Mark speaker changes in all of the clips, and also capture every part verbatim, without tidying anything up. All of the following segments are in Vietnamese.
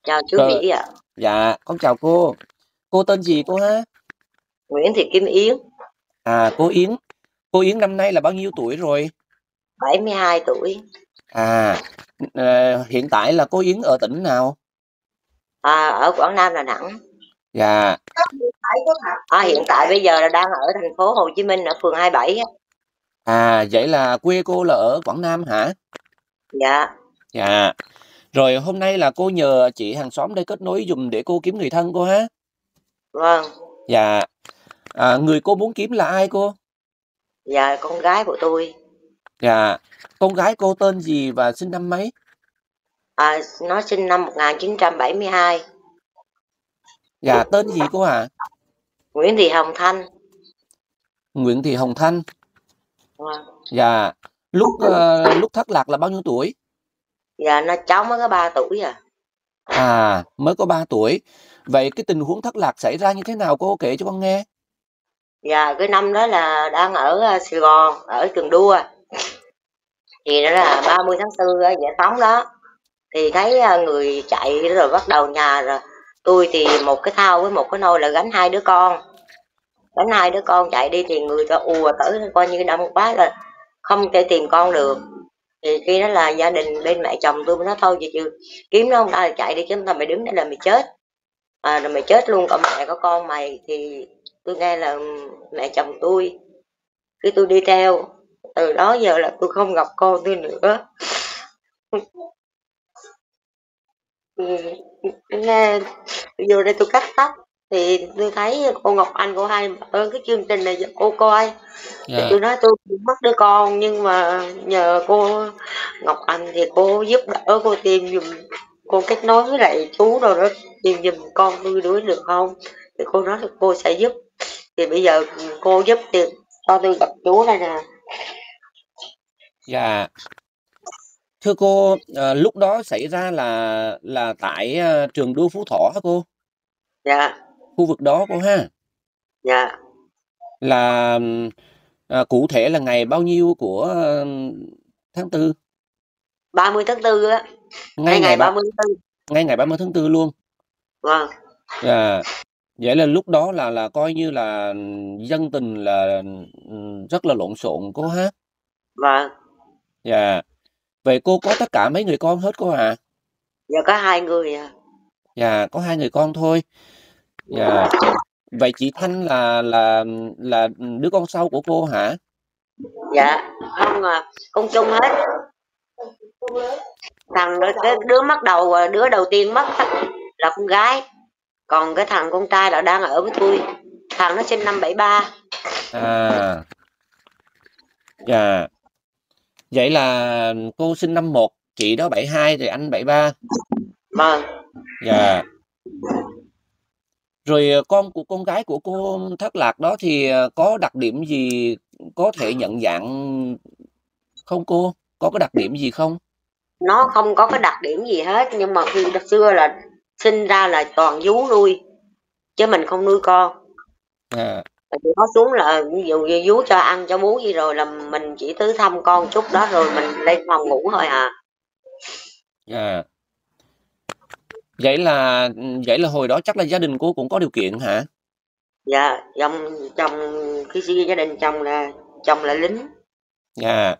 Speaker 1: Chào chú
Speaker 2: Rồi,
Speaker 1: Vĩ ạ.
Speaker 2: dạ, con chào cô. Cô tên gì cô ha?
Speaker 1: Nguyễn Thị Kim Yến,
Speaker 2: À, cô Yến. Cô Yến năm nay là bao nhiêu tuổi rồi?
Speaker 1: bảy mươi hai tuổi.
Speaker 2: À, ờ, hiện tại là cô Yến ở tỉnh nào?
Speaker 1: À, ở Quảng Nam, Đà Nẵng.
Speaker 2: Dạ,
Speaker 1: À, hiện tại bây giờ là đang ở thành phố Hồ Chí Minh ở phường hai mươi bảy á.
Speaker 2: à, vậy là quê cô là ở Quảng Nam hả?
Speaker 1: Dạ,
Speaker 2: Dạ, rồi hôm nay là cô nhờ chị hàng xóm đây kết nối dùm để cô kiếm người thân cô ha?
Speaker 1: vâng.
Speaker 2: Dạ, à, người cô muốn kiếm là ai cô?
Speaker 1: Dạ, con gái của tôi.
Speaker 2: Dạ, con gái cô tên gì và sinh năm mấy?
Speaker 1: À, nó sinh năm một nghìn chín trăm bảy mươi hai.
Speaker 2: Dạ, tên gì cô hả?
Speaker 1: Nguyễn Thị Hồng Thanh.
Speaker 2: Nguyễn Thị Hồng Thanh.
Speaker 1: Vâng.
Speaker 2: Dạ, lúc ờ, lúc thất lạc là bao nhiêu tuổi?
Speaker 1: Dạ, nó cháu mới có ba tuổi à.
Speaker 2: À, mới có ba tuổi. Vậy cái tình huống thất lạc xảy ra như thế nào cô kể cho con nghe?
Speaker 1: Dạ, cái năm đó là đang ở à, Sài Gòn, ở Trường Đua. Thì đó là ba mươi tháng tư á, giải phóng đó. Thì thấy à, người chạy rồi bắt đầu nhà rồi. Tôi thì một cái thao với một cái nôi là gánh hai đứa con. Gánh hai đứa con chạy đi thì người ta ùa tới coi như đông quá là không thể tìm con được. Thì khi đó là gia đình bên mẹ chồng tôi mới nói thôi chị chứ kiếm nó không ra là chạy đi chứ tao mày đứng đây là mày chết. À, rồi mày chết luôn cả mẹ có con mày. Thì tôi nghe là mẹ chồng tôi, cái tôi đi theo. Từ đó giờ là tôi không gặp con tôi nữa. Nghe vô đây tôi cắt tóc thì tôi thấy cô Ngọc Anh cô hay ơn cái chương trình này cho cô coi. Thì
Speaker 2: Dạ,
Speaker 1: tôi nói tôi cũng mất đứa con nhưng mà nhờ cô Ngọc Anh thì cô giúp đỡ cô tìm giùm, cô kết nối với lại chú rồi đó, tìm giùm con tôi đuổi được không. Thì cô nói là cô sẽ giúp. Thì bây giờ cô giúp thì cho tôi gặp chú này nè.
Speaker 2: dạ. Thưa cô, à, lúc đó xảy ra là là tại à, trường đua Phú Thọ hả cô?
Speaker 1: Dạ,
Speaker 2: Khu vực đó cô ha?
Speaker 1: dạ,
Speaker 2: Là ừm, à, cụ thể là ngày bao nhiêu của à, tháng tư?
Speaker 1: ba mươi tháng tư á,
Speaker 2: Ngay
Speaker 1: ngay
Speaker 2: ngày
Speaker 1: ngày
Speaker 2: ba
Speaker 1: ba mươi tháng tư.
Speaker 2: ngay ngày ba mươi tháng tư luôn.
Speaker 1: Vâng,
Speaker 2: Dạ. Vậy là lúc đó là là coi như là dân tình là ừm, rất là lộn xộn cô ha?
Speaker 1: vâng.
Speaker 2: Dạ. Vậy cô có tất cả mấy người con hết cô à?
Speaker 1: Giờ có hai người à.
Speaker 2: Dạ, có hai người con thôi. Dạ. Vậy chị Thanh là là là đứa con sau của cô hả?
Speaker 1: Dạ, không à, con chung hết. Thằng đứa, cái đứa mất đầu à, đứa đầu tiên mất là con gái, còn cái thằng con trai là đang ở với tôi. Thằng nó sinh năm bảy ba.
Speaker 2: À, dạ. Vậy là cô sinh năm một, chị đó bảy hai thì anh bảy ba.
Speaker 1: Vâng.
Speaker 2: Dạ. Rồi ờ, con của con gái của cô thất lạc đó thì ờ, có đặc điểm gì có thể nhận dạng không cô? Có cái đặc điểm gì không?
Speaker 1: Nó không có cái đặc điểm gì hết nhưng mà khi xưa là sinh ra là toàn vú nuôi chứ mình không nuôi con.
Speaker 2: À,
Speaker 1: Nó xuống là ví dụ như vú cho ăn cho bú gì rồi là mình chỉ tới thăm con chút đó rồi mình lên phòng ngủ thôi à.
Speaker 2: à. Vậy là vậy là hồi đó chắc là gia đình cô cũng có điều kiện hả?
Speaker 1: Dạ, chồng chồng khi xưa gia đình chồng là chồng là lính.
Speaker 2: À.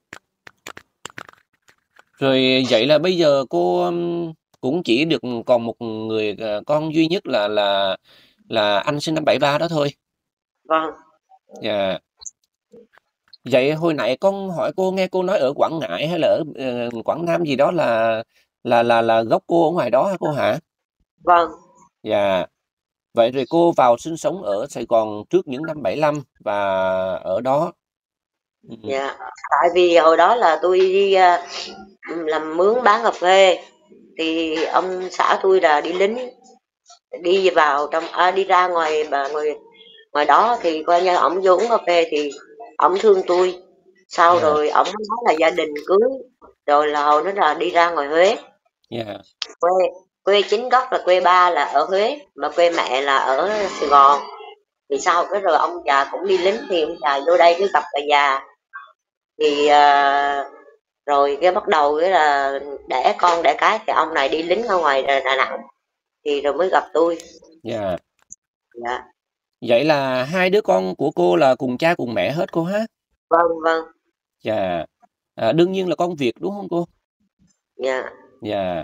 Speaker 2: Rồi vậy là bây giờ cô um, cũng chỉ được còn một người ờ, con duy nhất là là là anh sinh năm bảy ba đó thôi.
Speaker 1: Vâng.
Speaker 2: Dạ. Vậy hồi nãy con hỏi cô nghe cô nói ở Quảng Ngãi hay là ở ờ, Quảng Nam gì đó là là là là gốc cô ở ngoài đó hả cô hả?
Speaker 1: Vâng.
Speaker 2: Dạ. Vậy rồi cô vào sinh sống ở Sài Gòn trước những năm bảy lăm và ở đó. Ừ.
Speaker 1: Dạ, tại vì hồi đó là tôi đi à, làm mướn bán cà phê thì ông xã tôi là đi lính, đi vào trong à, đi ra ngoài bà ngoài ngoài đó thì coi như ổng vô uống cà phê thì ổng thương tôi. Sau
Speaker 2: Dạ.
Speaker 1: rồi ổng nói là gia đình cưới rồi là hồi đó là đi ra ngoài Huế.
Speaker 2: Dạ.
Speaker 1: Quê quê chính gốc là quê ba là ở Huế mà quê mẹ là ở Sài Gòn. Thì sau cái rồi ông già cũng đi lính thì ông già vô đây mới gặp bà già. Thì à, rồi rồi cái bắt đầu cái là đẻ con đẻ cái thì ông này đi lính ở ngoài Đà, Đà Nẵng thì rồi mới gặp tôi.
Speaker 2: Dạ.
Speaker 1: Dạ.
Speaker 2: Vậy là hai đứa con của cô là cùng cha cùng mẹ hết cô ha?
Speaker 1: Vâng vâng.
Speaker 2: Dạ. À, đương nhiên là con Việt đúng không cô?
Speaker 1: Dạ.
Speaker 2: Dạ.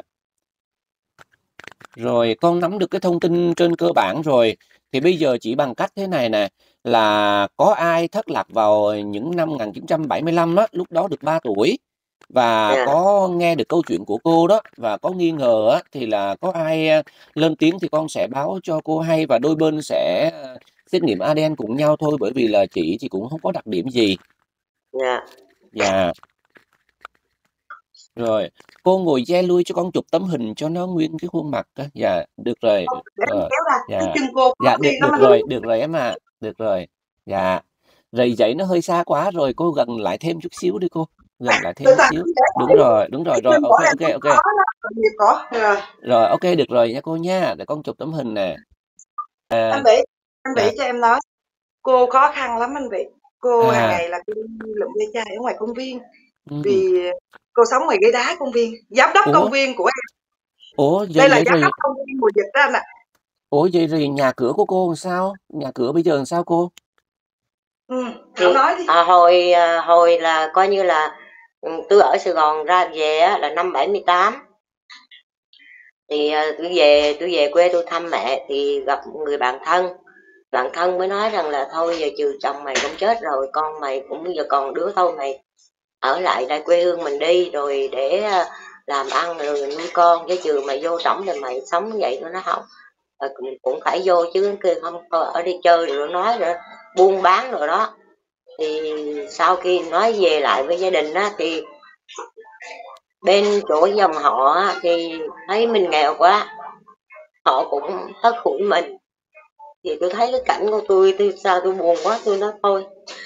Speaker 2: Rồi con nắm được cái thông tin trên cơ bản rồi, thì bây giờ chỉ bằng cách thế này nè, là có ai thất lạc vào những năm một nghìn chín trăm bảy mươi lăm á, lúc đó được ba tuổi, và
Speaker 1: Dạ.
Speaker 2: có nghe được câu chuyện của cô đó, và có nghi ngờ á, thì là có ai lên tiếng thì con sẽ báo cho cô hay, và đôi bên sẽ xét nghiệm a đê en cùng nhau thôi, bởi vì là chị thì cũng không có đặc điểm gì.
Speaker 1: Dạ.
Speaker 2: Dạ. Rồi, cô ngồi che lui cho con chụp tấm hình cho nó nguyên cái khuôn mặt á. Dạ, được rồi.
Speaker 3: Để em
Speaker 2: Rồi.
Speaker 3: kéo ra cái
Speaker 2: Dạ.
Speaker 3: chân cô
Speaker 2: Dạ,
Speaker 3: khó
Speaker 2: được
Speaker 3: đi lắm
Speaker 2: được
Speaker 3: anh.
Speaker 2: rồi, được rồi em ạ. À. Được rồi. Dạ. Rồi dãy nó hơi xa quá rồi, cô gần lại thêm chút xíu đi cô. Gần lại thêm
Speaker 3: Từ
Speaker 2: chút
Speaker 3: từ
Speaker 2: xíu.
Speaker 3: để
Speaker 2: Đúng rồi, đúng rồi,
Speaker 3: cái
Speaker 2: rồi,
Speaker 3: chân
Speaker 2: ok,
Speaker 3: của em
Speaker 2: ok,
Speaker 3: cũng
Speaker 2: ok.
Speaker 3: khó lắm, nghiệp cổ. Rồi.
Speaker 2: Rồi, ok, được rồi nha cô nha. Để con chụp tấm hình nè. À,
Speaker 3: Anh Vĩ, anh
Speaker 2: dạ.
Speaker 3: Vĩ cho em nói, cô khó khăn lắm anh Vĩ. Cô hàng
Speaker 2: À,
Speaker 3: ngày là cô đi lượm ve chai ở ngoài công viên.
Speaker 2: ừ.
Speaker 3: Vì cô sống ngoài ghế đá công viên, giám đốc công
Speaker 2: Ủa,
Speaker 3: viên của em.
Speaker 2: ủa,
Speaker 3: Đây
Speaker 2: vậy
Speaker 3: là
Speaker 2: vậy
Speaker 3: giám đốc
Speaker 2: rồi,
Speaker 3: công viên mùa dịch đó anh ạ.
Speaker 2: ủa vậy rồi nhà cửa của cô làm sao? Nhà cửa bây giờ làm sao cô?
Speaker 3: Ừ,
Speaker 1: Thì
Speaker 3: Thảo nói đi.
Speaker 1: à, hồi à, hồi là coi như là ừ, tôi ở Sài Gòn ra về á, là năm bảy mươi tám, thì à, tôi về tôi về quê tôi thăm mẹ thì gặp một người bạn thân. Bạn thân mới nói rằng là thôi giờ trừ chồng mày cũng chết rồi, con mày cũng giờ còn đứa thôi, mày ở lại đây quê hương mình đi rồi để à, làm ăn rồi nuôi con, chứ trừ mày vô trỏng thì mày sống vậy nó không. Rồi cũng, cũng phải vô chứ kia không thôi ở đi chơi rồi nó nói rồi buôn bán rồi đó. Thì sau khi nói về lại với gia đình á, thì bên chỗ dòng họ á, thì thấy mình nghèo quá, họ cũng thất hủi mình. Thì tôi thấy cái cảnh của tôi, tôi sao tôi buồn quá, tôi nói thôi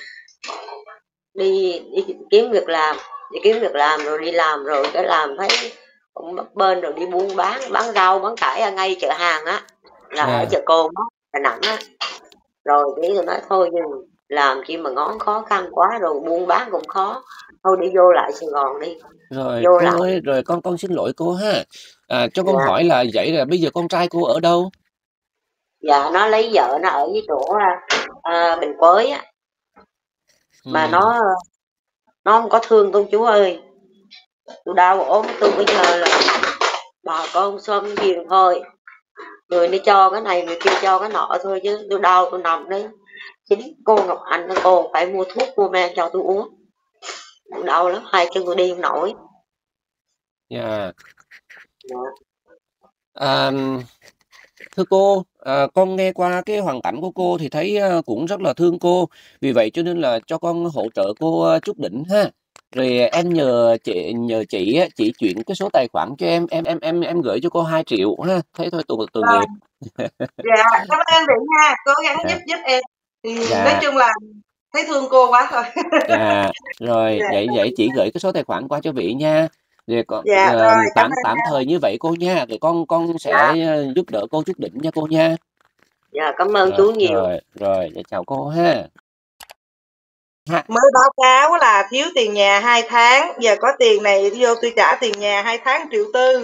Speaker 1: đi đi kiếm việc làm, đi kiếm việc làm rồi đi làm rồi cái làm thấy cũng bấp bênh rồi đi buôn bán, bán rau bán cải ở ngay chợ hàng á, là ở
Speaker 2: Dạ.
Speaker 1: chợ Cồn á, Đà Nẵng á. Rồi cái tôi nói thôi nhưng làm chi mà ngón khó khăn quá, rồi buôn bán cũng khó, thôi đi vô lại Sài Gòn đi.
Speaker 2: Rồi
Speaker 1: Vô
Speaker 2: cô
Speaker 1: lại.
Speaker 2: ơi, rồi con con xin lỗi cô ha. À, cho con
Speaker 1: Dạ.
Speaker 2: hỏi là vậy là bây giờ con trai cô ở đâu?
Speaker 1: Dạ nó lấy vợ nó ở với chỗ à, Bình Quới á, mà
Speaker 2: Ừ.
Speaker 1: nó nó không có thương tôi chú ơi. Tôi đau ốm tôi bây giờ là bà con xóm giềng thôi, người nó cho cái này người kia cho cái nọ thôi, chứ tôi đau tôi nằm đấy. Chính cô Ngọc Anh cô phải mua thuốc mua men cho tôi uống, tôi đau lắm, hai chân tôi đi không nổi.
Speaker 2: Dạ.
Speaker 1: Dạ.
Speaker 2: À, thưa cô, à, con nghe qua cái hoàn cảnh của cô thì thấy à, cũng rất là thương cô. Vì vậy cho nên là cho con hỗ trợ cô à, chút đỉnh ha. Rồi em nhờ chị nhờ chị á, chị chuyển cái số tài khoản cho em, em em em em gửi cho cô hai triệu ha. Thấy thôi tội tội
Speaker 3: Rồi,
Speaker 2: nghiệp.
Speaker 3: dạ, cảm ơn anh Vĩ nha, cố gắng giúp
Speaker 2: Dạ.
Speaker 3: giúp em. Thì nói
Speaker 2: Dạ.
Speaker 3: chung là thấy thương cô quá thôi.
Speaker 2: Dạ. Rồi
Speaker 3: Dạ,
Speaker 2: vậy vậy chị gửi cái số tài khoản qua cho Vĩ nha. Rồi con
Speaker 3: dạ
Speaker 2: ờ,
Speaker 3: rồi, cảm
Speaker 2: tạm
Speaker 3: ơn.
Speaker 2: tạm thời như vậy cô nha. Rồi con con
Speaker 1: Dạ.
Speaker 2: sẽ ờ, giúp đỡ cô chút đỉnh nha cô nha.
Speaker 1: Dạ cảm ơn
Speaker 2: Rồi
Speaker 1: chú nhiều.
Speaker 2: rồi rồi, vậy chào cô ha. Ha.
Speaker 3: Mới báo cáo là thiếu tiền nhà hai tháng, giờ có tiền này vô tôi trả tiền nhà hai tháng triệu tư.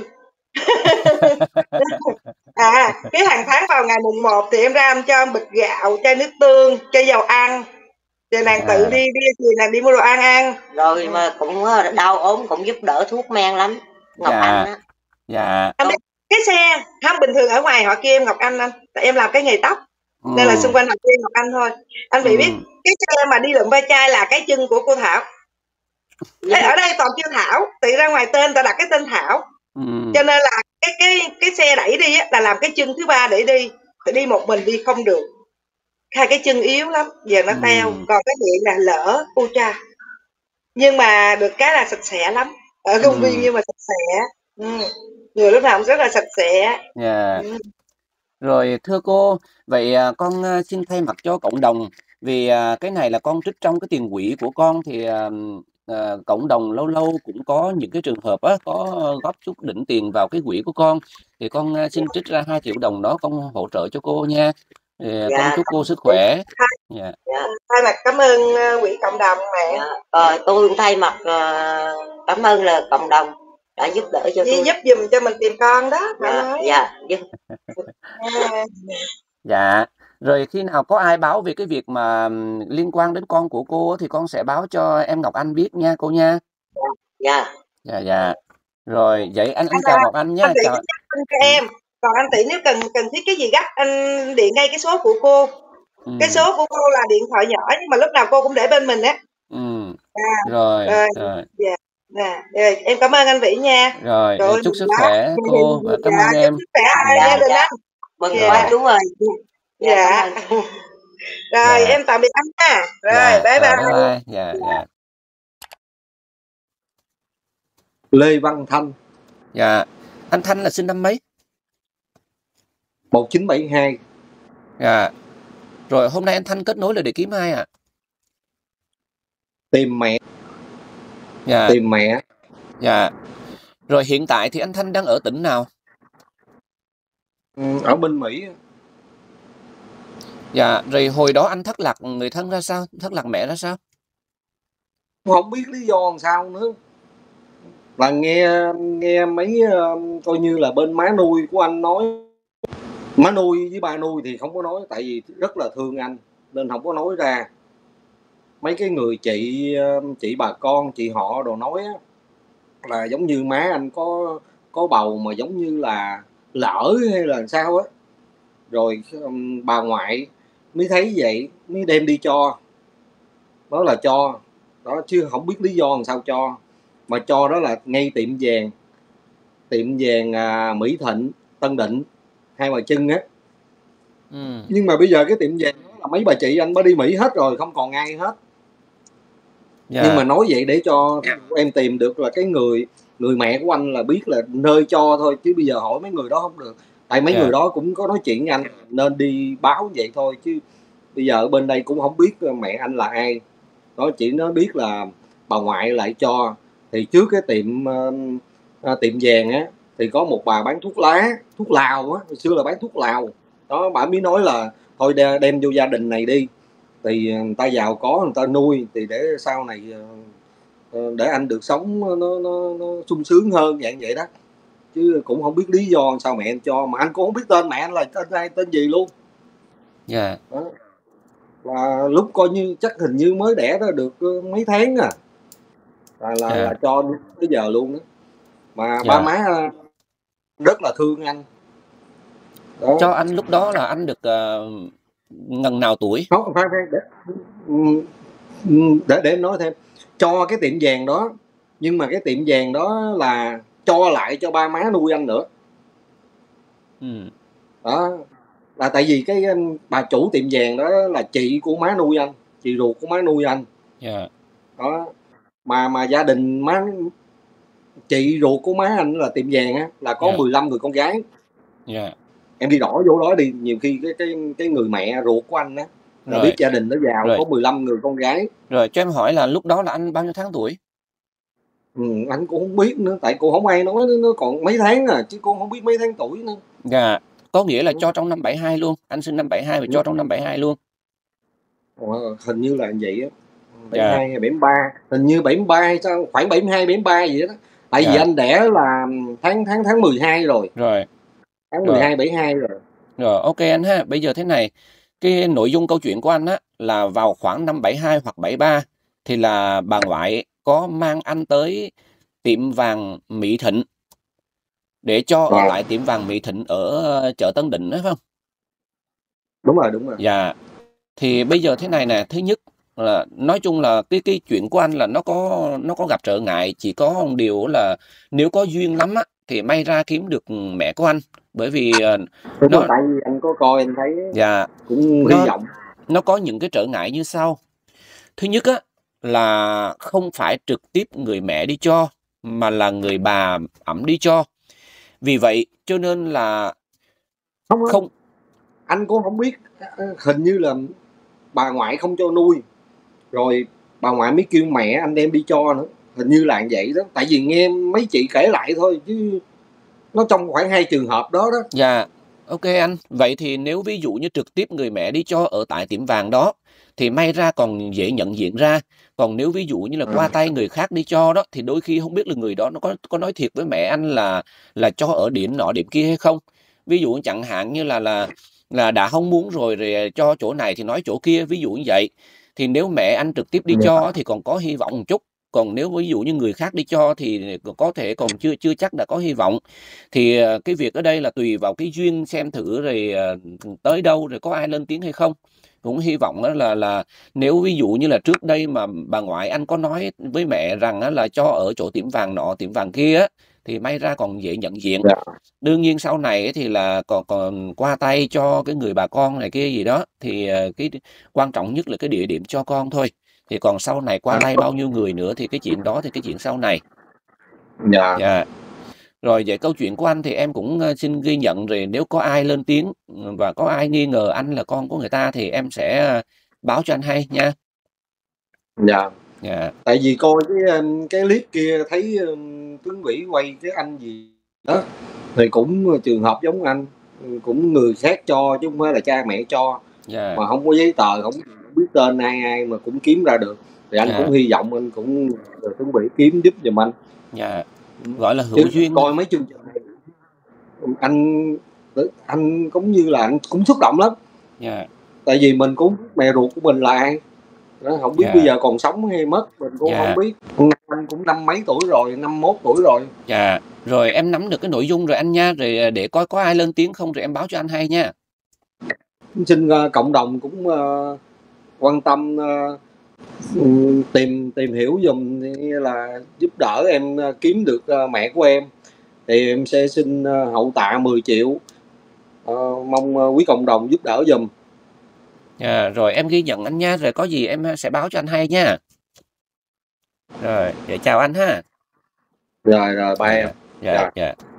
Speaker 3: À, cái hàng tháng vào ngày mùng một thì em ra em cho em bịch gạo, chai nước tương, chai dầu ăn. Rồi nàng tự
Speaker 2: À,
Speaker 3: đi đi thì nàng đi mua đồ ăn ăn.
Speaker 1: Rồi
Speaker 3: Ừ.
Speaker 1: mà cũng ờ, đau ốm cũng giúp đỡ thuốc men lắm, Ngọc Anh
Speaker 2: dạ
Speaker 1: á.
Speaker 2: dạ.
Speaker 3: Anh biết cái xe không bình thường ở ngoài họ kêu em Ngọc Anh anh, tại em làm cái nghề tóc nên là xung
Speaker 2: Ừ,
Speaker 3: quanh họ kêu em Ngọc Anh thôi. Anh bị biết
Speaker 2: ừ,
Speaker 3: cái xe mà đi lượm ve chai là cái chân của cô Thảo. Ê, ở đây toàn kêu Thảo, tự ra ngoài tên ta đặt cái tên Thảo,
Speaker 2: ừ,
Speaker 3: cho nên là cái cái cái xe đẩy đi á, là làm cái chân thứ ba để đi, phải đi một mình đi không được, hai cái chân yếu lắm, giờ nó teo,
Speaker 2: ừ,
Speaker 3: còn cái miệng là lỡ u cha, nhưng mà được cái là sạch sẽ lắm, ở công viên
Speaker 2: ừ,
Speaker 3: nhưng mà sạch sẽ. Ừ. Người lúc nào cũng rất là sạch sẽ.
Speaker 2: dạ.
Speaker 3: Ừ.
Speaker 2: Rồi thưa cô, vậy à, con à, xin thay mặt cho cộng đồng, vì à, cái này là con trích trong cái tiền quỹ của con, thì à, à, cộng đồng lâu lâu cũng có những cái trường hợp á, có góp chút đỉnh tiền vào cái quỹ của con, thì con à, xin trích ra hai triệu đồng đó con hỗ trợ cho cô nha. Thì, à, con
Speaker 1: Dạ.
Speaker 2: chúc cô sức khỏe.
Speaker 3: Thay,
Speaker 2: Dạ.
Speaker 3: thay mặt cảm ơn uh, quỹ cộng đồng mẹ.
Speaker 1: Dạ. Rồi tôi cũng thay mặt ờ, cảm ơn là cộng đồng đã giúp đỡ cho
Speaker 3: Chị
Speaker 1: tôi.
Speaker 3: giúp giùm cho mình tìm con đó. Phải
Speaker 1: Dạ,
Speaker 3: nói.
Speaker 1: dạ, giúp.
Speaker 3: À,
Speaker 2: Dạ. Rồi khi nào có ai báo về cái việc mà ừm, liên quan đến con của cô á, thì con sẽ báo cho em Ngọc Anh biết nha cô nha.
Speaker 1: Dạ.
Speaker 2: Dạ dạ. Rồi vậy anh anh
Speaker 3: anh,
Speaker 2: chào
Speaker 3: à,
Speaker 2: Ngọc Anh
Speaker 3: anh
Speaker 2: nha.
Speaker 3: Tỷ
Speaker 2: Chào.
Speaker 3: cứ nhắn tin cho
Speaker 2: Ừ.
Speaker 3: em. Còn anh Tỷ nếu cần cần thiết cái gì gấp anh điện ngay cái số của cô.
Speaker 2: Ừ.
Speaker 3: Cái số của cô là điện thoại nhỏ nhưng mà lúc nào cô cũng để bên mình á.
Speaker 2: Ừ.
Speaker 3: À,
Speaker 2: Rồi
Speaker 3: rồi,
Speaker 2: rồi.
Speaker 3: dạ, dạ, rồi, em cảm ơn anh Vĩ nha.
Speaker 2: Rồi
Speaker 3: Rồi,
Speaker 2: chúc
Speaker 3: mừng
Speaker 2: sức
Speaker 3: quá.
Speaker 2: khỏe cô và cảm
Speaker 3: Dạ,
Speaker 2: ơn
Speaker 3: chúc
Speaker 2: em.
Speaker 3: sức khỏe
Speaker 2: Dạ.
Speaker 3: gia đình anh.
Speaker 1: Mừng
Speaker 3: Dạ.
Speaker 1: quá, đúng rồi. Dạ,
Speaker 3: Dạ.
Speaker 1: cảm ơn.
Speaker 3: Rồi,
Speaker 2: Dạ.
Speaker 3: em tạm biệt anh nha. Rồi,
Speaker 2: Dạ.
Speaker 3: bye
Speaker 2: Rồi
Speaker 3: bye.
Speaker 2: bye bye. Dạ dạ.
Speaker 4: Lê Văn Thanh,
Speaker 2: Dạ. Anh Thanh là sinh năm mấy?
Speaker 4: một chín bảy hai.
Speaker 2: Dạ. Rồi hôm nay anh Thanh kết nối là để kiếm ai ạ? À?
Speaker 4: Tìm mẹ.
Speaker 2: Dạ.
Speaker 4: Tìm mẹ.
Speaker 2: Dạ. Rồi hiện tại thì anh Thanh đang ở tỉnh nào?
Speaker 4: Ừ, ở bên Mỹ.
Speaker 2: Dạ. Rồi hồi đó anh thất lạc người thân ra sao? Thất lạc mẹ ra sao?
Speaker 4: Không biết lý do làm sao nữa. Là nghe nghe mấy uh, coi như là bên má nuôi của anh nói. Má nuôi với ba nuôi thì không có nói, tại vì rất là thương anh nên không có nói ra. Mấy cái người chị chị bà con, chị họ đồ nói á, là giống như má anh có có bầu mà giống như là lỡ hay là sao á. Rồi um, bà ngoại mới thấy vậy mới đem đi cho. Đó là cho đó, chứ không biết lý do làm sao cho. Mà cho đó là ngay tiệm vàng. Tiệm vàng à, Mỹ Thịnh, Tân Định, Hai Bà Trưng á. Ừ. Nhưng mà bây giờ cái tiệm vàng đó là mấy bà chị anh mới đi Mỹ hết rồi, không còn ai hết. Yeah. Nhưng mà nói vậy để cho em tìm được là cái người người mẹ của anh là biết là nơi cho thôi, chứ bây giờ hỏi mấy người đó không được. Tại mấy yeah. người đó cũng có nói chuyện với anh nên đi báo vậy thôi, chứ bây giờ ở bên đây cũng không biết mẹ anh là ai. Đó, chỉ nó biết là bà ngoại lại cho. Thì trước cái tiệm uh, tiệm vàng á thì có một bà bán thuốc lá, thuốc lào á, hồi xưa là bán thuốc lào. Đó, bà mới nói là thôi đem vô gia đình này đi, thì người ta giàu có người ta nuôi, thì để sau này để anh được sống nó nó, nó sung sướng hơn dạng vậy đó. Chứ cũng không biết lý do sao mẹ anh cho, mà anh cũng không biết tên mẹ anh là tên ai tên gì luôn. Dạ. Yeah. Là lúc coi như chắc hình như mới đẻ ra được mấy tháng à, là là, yeah. là cho tới giờ luôn đó. Mà yeah. ba má rất là thương anh.
Speaker 2: Đó. Cho anh lúc đó là anh được uh, ngần nào tuổi?
Speaker 4: Không, phải, phải, để, để để em nói thêm. Cho cái tiệm vàng đó, nhưng mà cái tiệm vàng đó là cho lại cho ba má nuôi anh nữa. Ừ. Đó là tại vì cái bà chủ tiệm vàng đó là chị của má nuôi anh, chị ruột của má nuôi anh. Yeah. Đó, mà mà gia đình má chị ruột của má anh là tiệm vàng á, là có yeah. mười lăm người con gái. Yeah. Em đi đỏ vô đó đi, nhiều khi cái cái cái người mẹ ruột của anh á là biết gia đình nó giàu. Rồi. Có mười lăm người con gái.
Speaker 2: Rồi cho em hỏi là lúc đó là anh bao nhiêu tháng tuổi?
Speaker 4: Ừ, anh cũng không biết nữa, tại cô không ai nói nó còn mấy tháng à, chứ cô không biết mấy tháng tuổi nữa.
Speaker 2: Dạ, có nghĩa là cho trong năm bảy hai luôn, anh sinh năm bảy hai và cho trong năm bảy hai luôn.
Speaker 4: Ờ, hình như là vậy á. bảy mươi hai hay bảy mươi ba, hình như bảy mươi ba hay sao, khoảng bảy mươi hai bảy mươi ba gì đó. Tại dạ. vì anh đẻ là tháng tháng tháng mười hai rồi.
Speaker 2: Rồi.
Speaker 4: Tháng mười hai bảy mươi hai rồi.
Speaker 2: Rồi, ok anh ha. Bây giờ thế này, cái nội dung câu chuyện của anh á là vào khoảng năm bảy hai hoặc bảy ba thì là bà ngoại có mang anh tới tiệm vàng Mỹ Thịnh để cho ở lại tiệm vàng Mỹ Thịnh ở chợ Tân Định đó phải không?
Speaker 4: Đúng rồi, đúng rồi.
Speaker 2: Dạ. Thì bây giờ thế này nè, thứ nhất là nói chung là cái cái chuyện của anh là nó có nó có gặp trở ngại, chỉ có một điều là nếu có duyên lắm á thì may ra kiếm được mẹ của anh, bởi vì
Speaker 4: đúng nó tại vì anh có coi anh thấy
Speaker 2: dạ,
Speaker 4: cũng hy vọng.
Speaker 2: Nó có những cái trở ngại như sau. Thứ nhất á là không phải trực tiếp người mẹ đi cho mà là người bà ẵm đi cho. Vì vậy cho nên là
Speaker 4: không, không anh cũng không biết, hình như là bà ngoại không cho nuôi, rồi bà ngoại mới kêu mẹ anh đem đi cho nữa, hình như là vậy đó. Tại vì nghe mấy chị kể lại thôi chứ nó trong khoảng hai trường hợp đó đó.
Speaker 2: Dạ. OK anh. Vậy thì nếu ví dụ như trực tiếp người mẹ đi cho ở tại tiệm vàng đó thì may ra còn dễ nhận diện ra. Còn nếu ví dụ như là
Speaker 4: Ừ.
Speaker 2: qua tay người khác đi cho đó thì đôi khi không biết là người đó nó có có nói thiệt với mẹ anh là là cho ở điểm nọ điểm kia hay không. Ví dụ chẳng hạn như là là là đã không muốn rồi rồi cho chỗ này thì nói chỗ kia, ví dụ như vậy. Thì nếu mẹ anh trực tiếp đi
Speaker 4: Dạ.
Speaker 2: cho thì còn có hy vọng một chút. Còn nếu ví dụ như người khác đi cho thì có thể còn chưa chưa chắc đã có hy vọng. Thì ờ, cái việc ở đây là tùy vào cái duyên xem thử rồi ờ, tới đâu rồi có ai lên tiếng hay không. Cũng hy vọng đó là là nếu ví dụ như là trước đây mà bà ngoại anh có nói với mẹ rằng á, là cho ở chỗ tiệm vàng nọ tiệm vàng kia á, thì may ra còn dễ nhận diện.
Speaker 4: Dạ.
Speaker 2: Đương nhiên sau này ấy thì là còn còn qua tay cho cái người bà con này kia gì đó thì ờ, cái quan trọng nhất là cái địa điểm cho con thôi. Thì còn sau này qua tay bao nhiêu người nữa thì cái chuyện đó thì cái chuyện sau này.
Speaker 4: Dạ.
Speaker 2: Dạ. Rồi vậy câu chuyện của anh thì em cũng ờ, xin ghi nhận, rồi nếu có ai lên tiếng ừ, và có ai nghi ngờ anh là con của người ta thì em sẽ ờ, báo cho anh hay nha.
Speaker 4: Dạ.
Speaker 2: Dạ.
Speaker 4: Tại vì coi cái um, cái clip kia thấy um, tướng Vĩ quay cái anh gì đó thì cũng trường hợp giống anh, cũng người khác cho chứ không phải là cha mẹ cho,
Speaker 2: Dạ.
Speaker 4: mà không có giấy tờ, không biết tên ai ai mà cũng kiếm ra được. Thì anh
Speaker 2: Dạ.
Speaker 4: cũng hy vọng anh cũng nhờ tướng Vĩ kiếm giúp giùm anh.
Speaker 2: Dạ. Gọi là
Speaker 4: Chứ
Speaker 2: hữu duyên.
Speaker 4: coi mấy chương trình này anh anh cũng như là anh cũng xúc động lắm.
Speaker 2: Dạ.
Speaker 4: Tại vì mình cũng biết mẹ ruột của mình là ai đó, không biết
Speaker 2: Dạ.
Speaker 4: bây giờ còn sống hay mất mình cũng
Speaker 2: Dạ.
Speaker 4: không biết. Anh cũng năm mấy tuổi rồi, năm mốt tuổi rồi.
Speaker 2: Dạ. Rồi em nắm được cái nội dung rồi anh nha, rồi ờ, để coi có ai lên tiếng không rồi em báo cho anh hay nha.
Speaker 4: Xin uh, cộng đồng cũng uh, quan tâm uh, tìm tìm hiểu dùm, là giúp đỡ em uh, kiếm được uh, mẹ của em thì em sẽ xin uh, hậu tạ mười triệu. Uh, mong uh, quý cộng đồng giúp đỡ dùm.
Speaker 2: Dạ. Rồi em ghi nhận anh nha, rồi có gì em sẽ báo cho anh hay nha. Rồi vậy chào anh ha.
Speaker 4: Rồi rồi bye
Speaker 2: Dạ.
Speaker 4: em.
Speaker 2: Dạ.
Speaker 4: Dạ.
Speaker 2: Dạ.